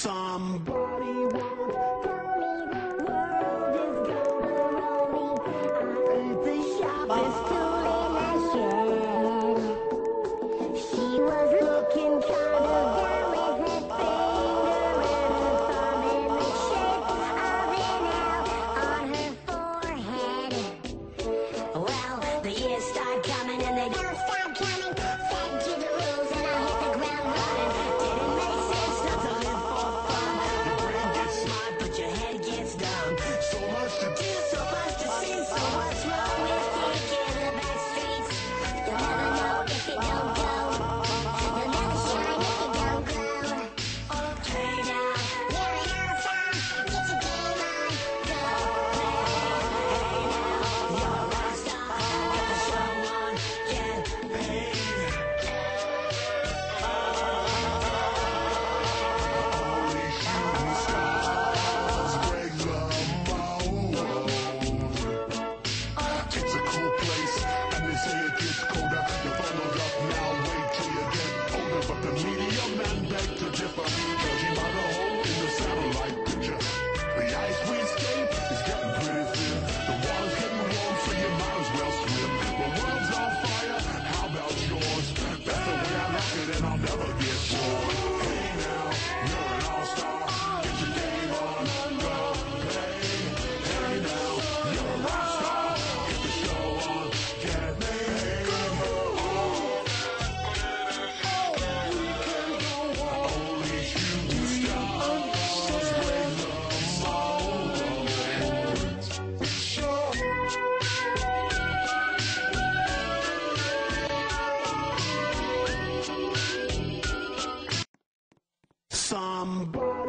Somebody once told me the world is gonna roll me. I ain't the sharpest tool in the shed. She was looking kind of down with her finger and her thumb in the shape of an L on her forehead. Well, the years start coming and they don't stop coming. Fed to the rules and I hit the ground running. Didn't make sense not to live for fun. Your brain gets smart but your head gets dumb. So much to do, so much to see, so what's wrong with taking the back streets? You'll never know if you don't go. You'll never shine if you don't glow. Hey now, you're an all-star. Get your game on, go play. Hey now, you're a rock star. Get the show on, get paid. Only shooting stars break the mold. It's a cool place, and they say it gets colder. You're bundled up now, wait till you get older. But the media men beg to differ, judging by the hole in the satellite picture. The ice we escape is getting pretty thin. The water's getting warm, so you might as well swim. The world's on fire, how about yours? That's the way I like it, and I'll never get bored. Hey now, you're an all-star. Get your game on, go play. Hey now, you're a rock star. Get the show on, get paid. Only shooting stars break the mold. Somebody